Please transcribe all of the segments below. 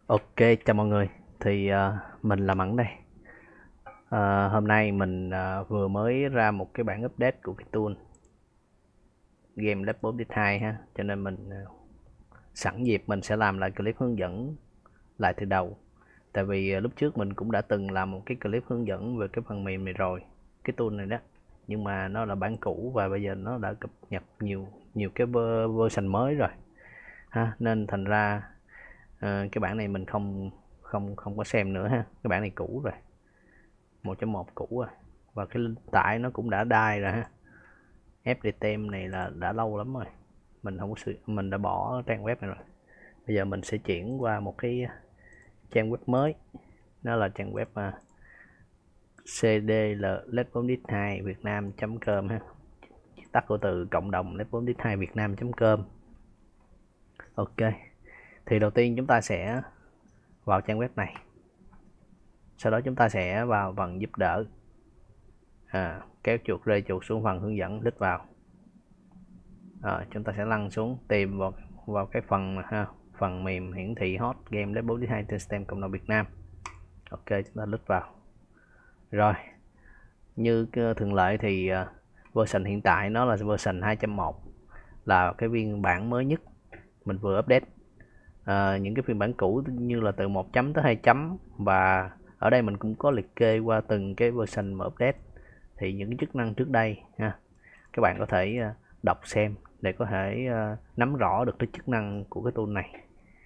Ok, chào mọi người. Mình là Mẫn đây. Hôm nay mình vừa mới ra một cái bản update của cái tool game Left 4 Dead 2 ha, cho nên mình sẵn dịp mình sẽ làm lại clip hướng dẫn lại từ đầu. Tại vì lúc trước mình cũng đã từng làm một cái clip hướng dẫn về cái phần mềm này rồi, cái tool này đó. Nhưng mà nó là bản cũ và bây giờ nó đã cập nhật nhiều nhiều cái version mới rồi ha, nên thành ra cái bản này mình không không không có xem nữa ha. Cái bản này cũ rồi, 1.1 cũ rồi, và cái tải nó cũng đã die rồi ha. FDTM này là đã lâu lắm rồi, mình đã bỏ trang web này rồi. Bây giờ mình sẽ chuyển qua một cái trang web mới, đó là trang web cdl.letbomdit2 vietnam.com ha, tắt của từ cộng đồng letbomdit2 vietnam.com. Ok, thì đầu tiên chúng ta sẽ vào trang web này, sau đó chúng ta sẽ vào phần giúp đỡ, kéo chuột rơi chuột xuống phần hướng dẫn, click vào. Chúng ta sẽ lăn xuống tìm vào cái phần mềm hiển thị hot game Left 4 Dead 2 trên Steam cộng đồng Việt Nam. Ok, chúng ta click vào. Rồi, như thường lệ thì version hiện tại nó là version 2.1, là cái phiên bản mới nhất mình vừa update. Những cái phiên bản cũ như là từ 1 chấm tới 2 chấm, và ở đây mình cũng có liệt kê qua từng cái version mà update, thì những cái chức năng trước đây ha, các bạn có thể đọc xem để có thể nắm rõ được cái chức năng của cái tool này.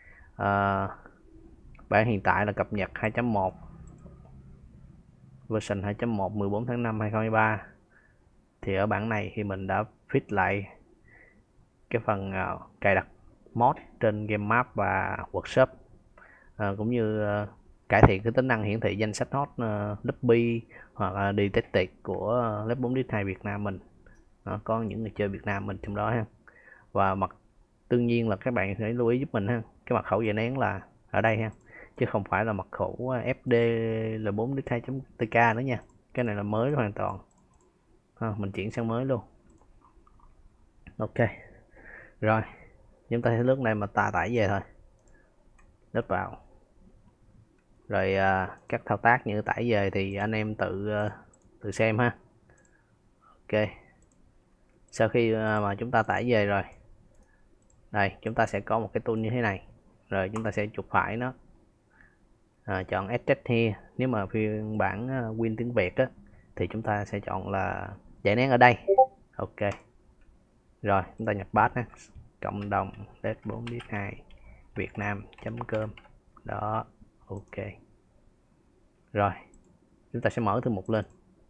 Bản hiện tại là cập nhật 2.1, version 2.1 14 tháng 5 2023. Thì ở bản này thì mình đã fix lại cái phần cài đặt mod trên game map và workshop, cũng như cải thiện cái tính năng hiển thị danh sách hot lobby hoặc là detected của Left 4 Dead 2 Việt Nam mình. Có những người chơi Việt Nam mình trong đó ha. Và đương nhiên là các bạn phải lưu ý giúp mình ha, cái mật khẩu dạy nén là ở đây ha, chứ không phải là mật khẩu FD là 4.2.tk nữa nha. Cái này là mới hoàn toàn. Mình chuyển sang mới luôn. Ok, rồi chúng ta sẽ lướt này mà tải về thôi, lướt vào rồi. Các thao tác như tải về thì anh em tự xem ha. Ok, sau khi mà chúng ta tải về rồi, đây chúng ta sẽ có một cái tool như thế này. Rồi chúng ta sẽ chuột phải nó, chọn Extract here. Nếu mà phiên bản Win tiếng Việt á, thì chúng ta sẽ chọn là giải nén ở đây. Ok, rồi chúng ta nhập path ha, cộng đồng Left 4 Dead 2 vietnam.com đó. Ok, rồi chúng ta sẽ mở thư mục lên.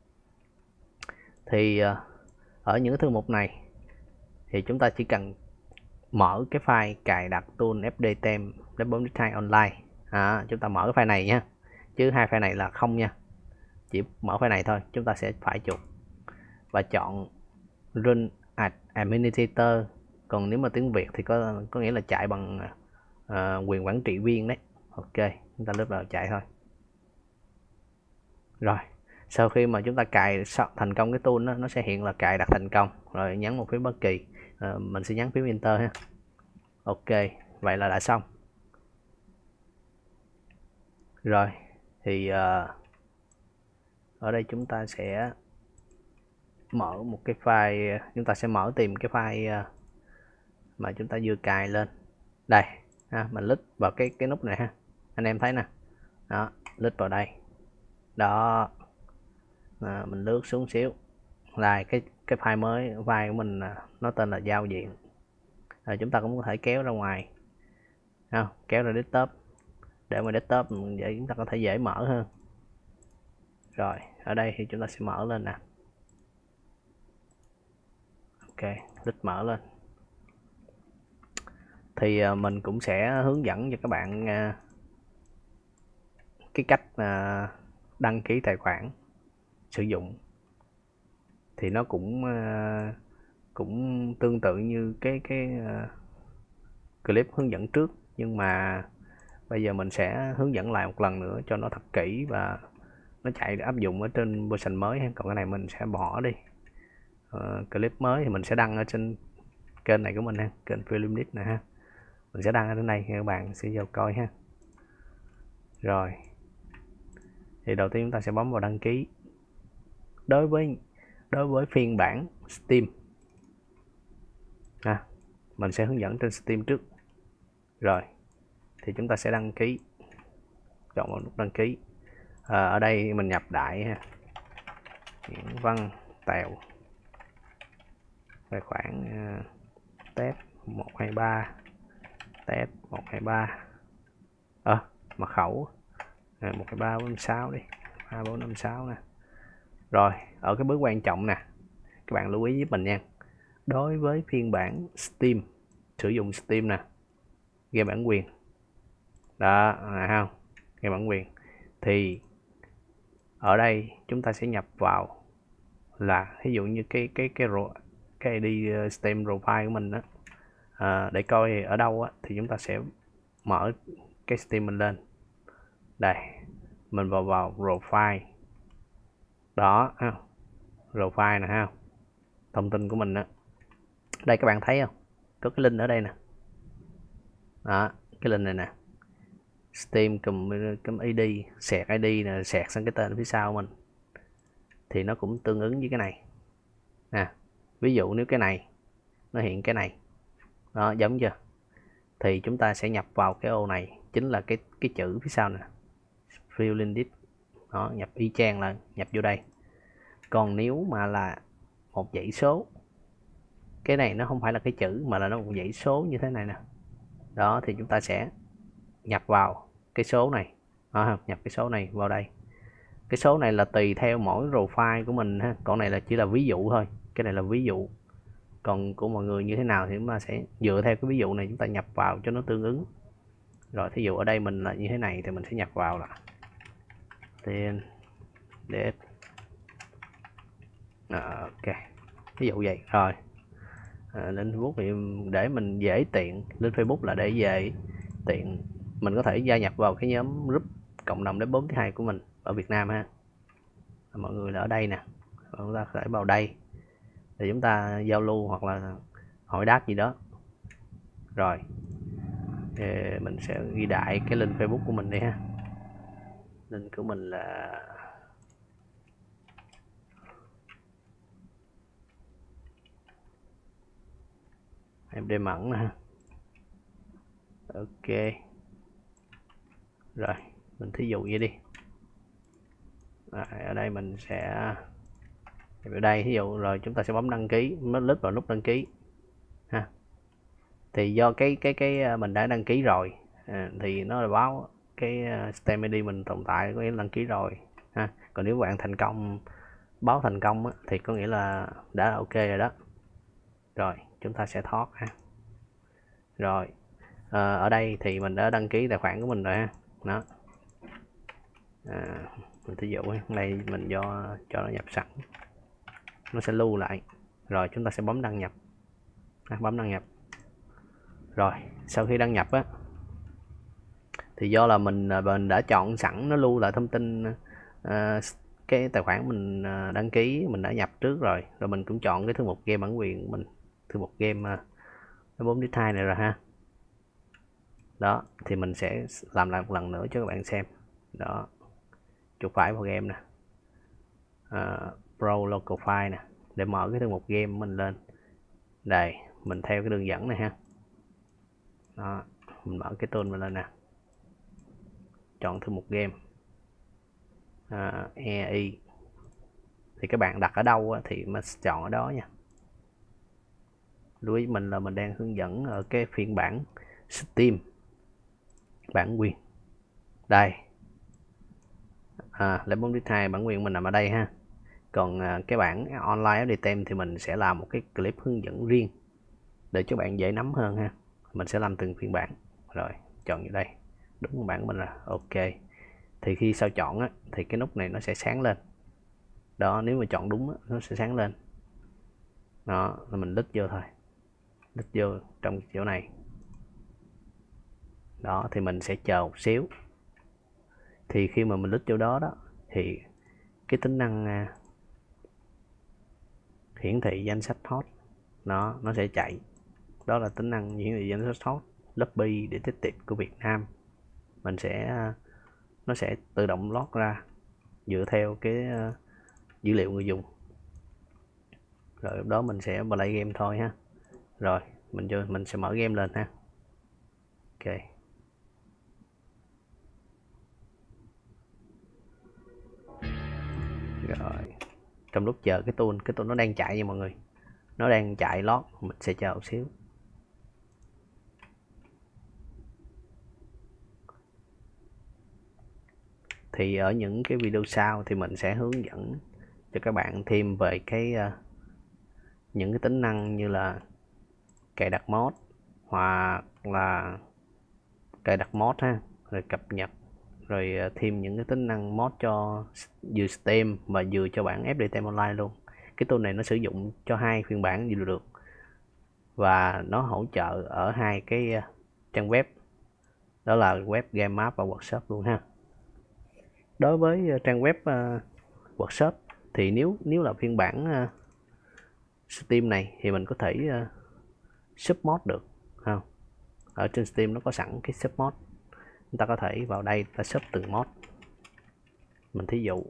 Thì ở những cái thư mục này thì chúng ta chỉ cần mở cái file cài đặt tool FDTM Left 4 Dead 2 online. Chúng ta mở cái file này nha, chứ hai file này là không nha, chỉ mở file này thôi. Chúng ta sẽ phải chuột và chọn Run as Administrator. Còn nếu mà tiếng Việt thì có nghĩa là chạy bằng quyền quản trị viên đấy. Ok, chúng ta lướt vào chạy thôi. Rồi sau khi mà chúng ta cài thành công cái tool đó, nó sẽ hiện là cài đặt thành công. Rồi nhấn một phím bất kỳ, mình sẽ nhấn phím Enter ha. Ok, vậy là đã xong. Rồi thì ở đây chúng ta sẽ mở một cái file, chúng ta sẽ tìm cái file mà chúng ta vừa cài lên đây ha. Mình click vào cái nút này ha, anh em thấy nè, đó, click vào đây đó. Mình lướt xuống xíu là cái file mới, file của mình nó tên là giao diện. Rồi chúng ta cũng có thể kéo ra ngoài, kéo ra desktop, để mà desktop vậy chúng ta có thể dễ mở hơn. Rồi ở đây thì chúng ta sẽ mở lên nè. Ok, click mở lên. Thì mình cũng sẽ hướng dẫn cho các bạn cái cách đăng ký tài khoản sử dụng. Thì nó cũng tương tự như cái clip hướng dẫn trước, nhưng mà bây giờ mình sẽ hướng dẫn lại một lần nữa cho nó thật kỹ và nó chạy để áp dụng ở trên version mới. Còn cái này mình sẽ bỏ đi. Clip mới thì mình sẽ đăng ở trên kênh này của mình ha, kênh Philip này ha. Mình sẽ đăng ở trên đây, các bạn sẽ vào coi ha. Rồi thì đầu tiên chúng ta sẽ bấm vào đăng ký. Đối với phiên bản Steam mình sẽ hướng dẫn trên Steam trước. Rồi thì chúng ta sẽ đăng ký, chọn vào nút đăng ký. Ở đây mình nhập đại ha, Nguyễn Văn Tèo, tài khoản test 123 test 123 mật khẩu 12346 đi, 3456 nè. Rồi ở cái bước quan trọng nè, các bạn lưu ý giúp mình nha. Đối với phiên bản Steam, sử dụng Steam nè, game bản quyền đó không, game bản quyền thì ở đây chúng ta sẽ nhập vào là ví dụ như cái ID Steam profile của mình đó. Để coi ở đâu á, thì chúng ta sẽ mở cái Steam mình lên đây, mình vào profile đó ha, profile nè ha, thông tin của mình đó. Đây các bạn thấy không, có cái link ở đây nè, đó cái link này nè, Steam cùm ID, sẹt ID nè, sẹt sang cái tên phía sau mình thì nó cũng tương ứng với cái này nè. Ví dụ nếu cái này nó hiện cái này đó, giống chưa, thì chúng ta sẽ nhập vào cái ô này, chính là cái chữ phía sau nè, fill in this đó, nhập y chang là nhập vô đây. Còn nếu mà là một dãy số, cái này nó không phải là cái chữ mà là nó một dãy số như thế này nè, đó thì chúng ta sẽ nhập vào cái số này đó, nhập cái số này vào đây. Cái số này là tùy theo mỗi profile của mình ha, còn này là chỉ là ví dụ thôi, cái này là ví dụ, còn của mọi người như thế nào thì chúng ta sẽ dựa theo cái ví dụ này chúng ta nhập vào cho nó tương ứng. Rồi thí dụ ở đây mình là như thế này thì mình sẽ nhập vào là tên date ok, ví dụ vậy. Rồi lên Facebook thì để mình dễ tiện, lên Facebook là để dễ tiện mình có thể gia nhập vào cái nhóm group cộng đồng đến 42 của mình ở Việt Nam ha. Mọi người là ở đây nè, chúng ta có thể vào đây để chúng ta giao lưu hoặc là hỏi đáp gì đó. Rồi thì mình sẽ ghi đại cái link Facebook của mình đi ha. Link của mình là em đem mẫn nè. Ok rồi mình thí dụ vậy đi. Ở đây mình sẽ ở đây ví dụ, rồi chúng ta sẽ bấm đăng ký, mới click vào nút đăng ký ha. Thì do cái mình đã đăng ký rồi thì nó là báo cái Steam ID mình tồn tại, có nghĩa là đăng ký rồi ha. Còn nếu bạn thành công, báo thành công á, thì có nghĩa là đã ok rồi đó. Rồi chúng ta sẽ thoát ha. Rồi ở đây thì mình đã đăng ký tài khoản của mình rồi ha. Đó mình ví dụ này mình cho nó nhập sẵn, nó sẽ lưu lại. Rồi chúng ta sẽ bấm đăng nhập, bấm đăng nhập. Rồi sau khi đăng nhập á, thì do là mình đã chọn sẵn, nó lưu lại thông tin cái tài khoản mình đăng ký, mình đã nhập trước rồi. Rồi mình cũng chọn cái thư mục game bản quyền của mình, thư mục game 4x2 này rồi ha. Đó thì mình sẽ làm lại một lần nữa cho các bạn xem. Đó, chuột phải vào game nè, Pro Local File nè, để mở cái thư mục game của mình lên. Đây mình theo cái đường dẫn này ha. Đó, mình mở cái tool mình lên nè, chọn thư mục game EI, thì các bạn đặt ở đâu thì mình chọn ở đó nha. Lưu ý mình là mình đang hướng dẫn ở cái phiên bản Steam bản quyền. Đây Level 4x2 bản quyền mình nằm ở đây ha. Còn cái bản online FD Tem thì mình sẽ làm một cái clip hướng dẫn riêng để cho bạn dễ nắm hơn ha. Mình sẽ làm từng phiên bản. Rồi chọn như đây, đúng bản mình là ok. Thì khi sau chọn á, thì cái nút này nó sẽ sáng lên. Đó, nếu mà chọn đúng á, nó sẽ sáng lên. Đó là mình lít vô thôi, lít vô trong chỗ này. Đó thì mình sẽ chờ một xíu. Thì khi mà mình lít vô đó đó, thì cái tính năng hiển thị danh sách hot nó sẽ chạy. Đó là tính năng hiển thị danh sách hot Lobby Detective của Việt Nam. Mình sẽ nó sẽ tự động lót ra dựa theo cái dữ liệu người dùng. Rồi lúc đó mình sẽ play game thôi ha. Rồi mình sẽ mở game lên ha. Ok. Rồi trong lúc chờ cái tool nó đang chạy nha mọi người, nó đang chạy lót, mình sẽ chờ một xíu. Thì ở những cái video sau thì mình sẽ hướng dẫn cho các bạn thêm về cái những cái tính năng như là cài đặt mod, hoặc là cài đặt mod ha, rồi cập nhật, rồi thêm những cái tính năng mod cho vừa Steam và vừa cho bản FPT Online luôn. Cái tool này nó sử dụng cho hai phiên bản đều được, và nó hỗ trợ ở hai cái trang web, đó là web GameMap và Workshop luôn ha. Đối với trang web Workshop thì nếu là phiên bản Steam này thì mình có thể sub mod được không? Ở trên Steam nó có sẵn cái sub mod, chúng ta có thể vào đây ta sub từng mod. Mình thí dụ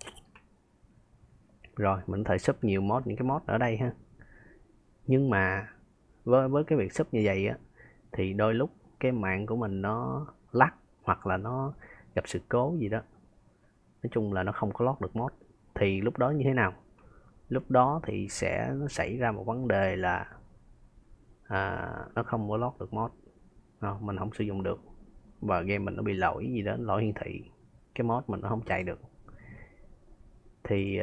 rồi mình có thể sub nhiều mod, những cái mod ở đây ha. Nhưng mà với cái việc sub như vậy á thì đôi lúc cái mạng của mình nó lắc, hoặc là nó gặp sự cố gì đó, nói chung là nó không có load được mod. Thì lúc đó như thế nào? Lúc đó thì nó xảy ra một vấn đề là nó không có load được mod, mình không sử dụng được, và game mình nó bị lỗi gì đó, lỗi hiển thị, cái mod mình nó không chạy được. Thì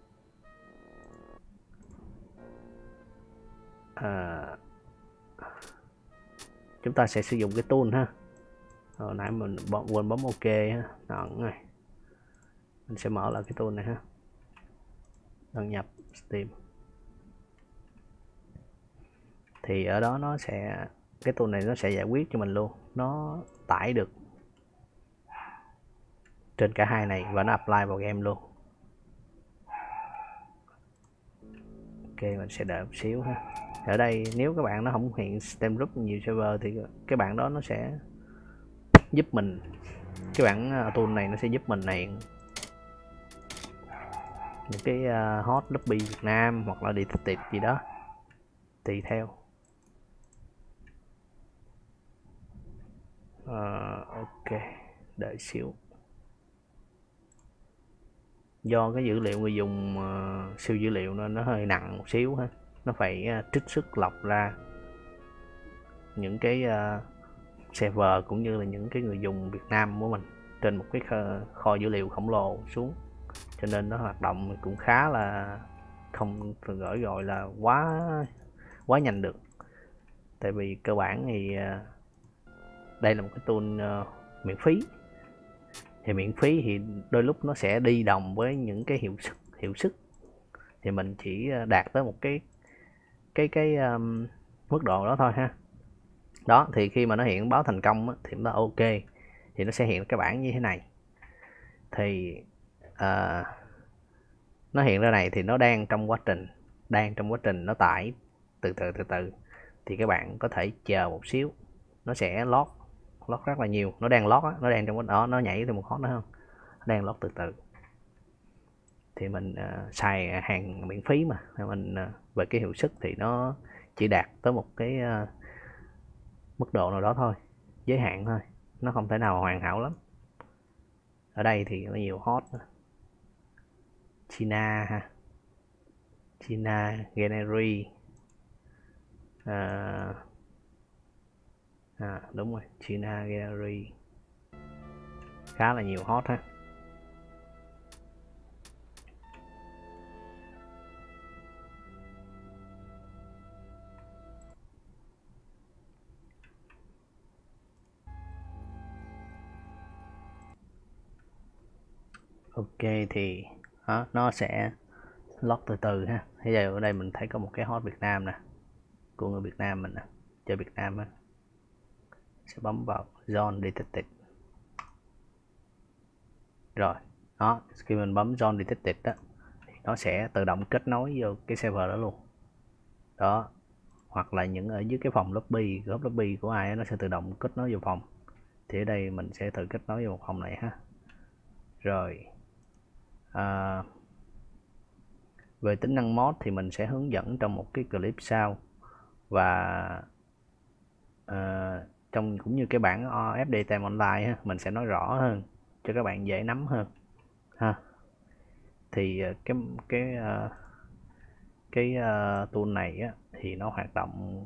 chúng ta sẽ sử dụng cái tool ha. Hồi nãy mình quên bấm ok ha. Rồi mình sẽ mở lại cái tool này ha, đăng nhập Steam. Thì ở đó cái tool này nó sẽ giải quyết cho mình luôn, nó tải được trên cả hai này và nó apply vào game luôn. Ok, mình sẽ đợi một xíu ha. Ở đây nếu các bạn nó không hiện Steam group nhiều server thì cái bạn đó nó sẽ giúp mình, cái bản tool này nó sẽ giúp mình hiện những cái hot lobby Việt Nam hoặc là detective gì đó tùy theo. Ok, đợi xíu. Do cái dữ liệu người dùng siêu dữ liệu nên nó hơi nặng một xíu ha, nó phải trích xuất lọc ra những cái server cũng như là những cái người dùng Việt Nam của mình trên một cái kho dữ liệu khổng lồ xuống, cho nên nó hoạt động cũng khá là không gọi là quá nhanh được. Tại vì cơ bản thì đây là một cái tool miễn phí, thì miễn phí thì đôi lúc nó sẽ đi đồng với những cái hiệu suất thì mình chỉ đạt tới một cái mức độ đó thôi ha. Đó thì khi mà nó hiện báo thành công á, thì chúng ta ok thì nó sẽ hiện cái bảng như thế này. Thì nó hiện ra này thì nó đang trong quá trình nó tải từ từ, thì các bạn có thể chờ một xíu, nó sẽ lót rất là nhiều. Nó đang lót á, nó đang trong cái đó, nó nhảy thêm một hot nữa không, nó đang lót từ từ. Thì mình xài hàng miễn phí mà mình về cái hiệu suất thì nó chỉ đạt tới một cái mức độ nào đó thôi, giới hạn thôi, nó không thể nào hoàn hảo lắm. Ở đây thì có nhiều hot China ha, China Gallery, đúng rồi, China Gallery, khá là nhiều hot ha. Ok thì nó sẽ lót từ từ ha. Bây giờ ở đây mình thấy có một cái hot Việt Nam nè, của người Việt Nam mình nè, chơi Việt Nam á, sẽ bấm vào Zone Detected. Rồi đó, khi mình bấm Zone Detected đó thì nó sẽ tự động kết nối vô cái server đó luôn đó, hoặc là những ở dưới cái phòng lobby của ai đó, nó sẽ tự động kết nối vào phòng. Thì ở đây mình sẽ tự kết nối vào một phòng này ha. Rồi về tính năng mod thì mình sẽ hướng dẫn trong một cái clip sau, và trong cũng như cái bản FD Time Online ha, mình sẽ nói rõ hơn cho các bạn dễ nắm hơn ha. Thì cái tool này á, thì nó hoạt động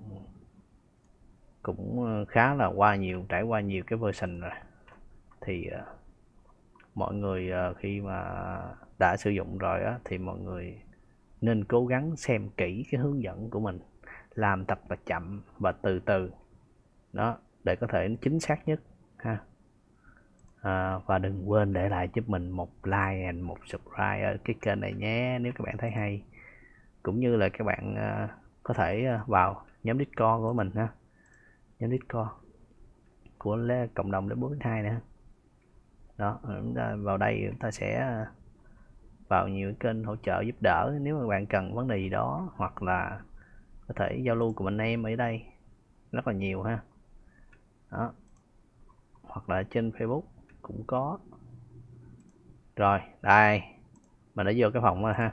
cũng khá là trải qua nhiều cái version rồi. Thì mọi người khi mà đã sử dụng rồi á, thì mọi người nên cố gắng xem kỹ cái hướng dẫn của mình, làm thật là chậm và từ từ đó để có thể chính xác nhất ha. Và đừng quên để lại giúp mình một like and một subscribe ở cái kênh này nhé, nếu các bạn thấy hay, cũng như là các bạn có thể vào nhóm Discord của mình ha, nhóm Discord của cộng đồng D42 nữa đó. Chúng ta vào đây chúng ta sẽ vào nhiều kênh hỗ trợ giúp đỡ nếu mà bạn cần vấn đề gì đó, hoặc là có thể giao lưu cùng anh em ở đây rất là nhiều ha đó, hoặc là trên Facebook cũng có. Rồi đây mình đã vô cái phòng rồi ha,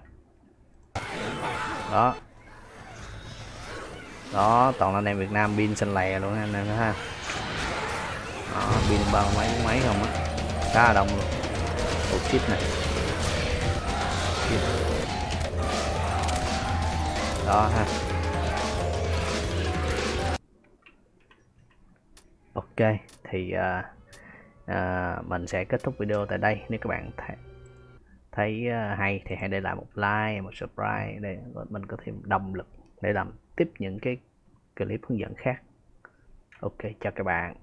đó đó toàn là anh em Việt Nam, pin xanh lè luôn anh em ha. Đó, pin bao mấy không á, khá là đông luôn. Chip này đó ha. Ok thì mình sẽ kết thúc video tại đây. Nếu các bạn thấy hay thì hãy để lại một like, một subscribe để mình có thêm động lực để làm tiếp những cái clip hướng dẫn khác. Ok, chào các bạn.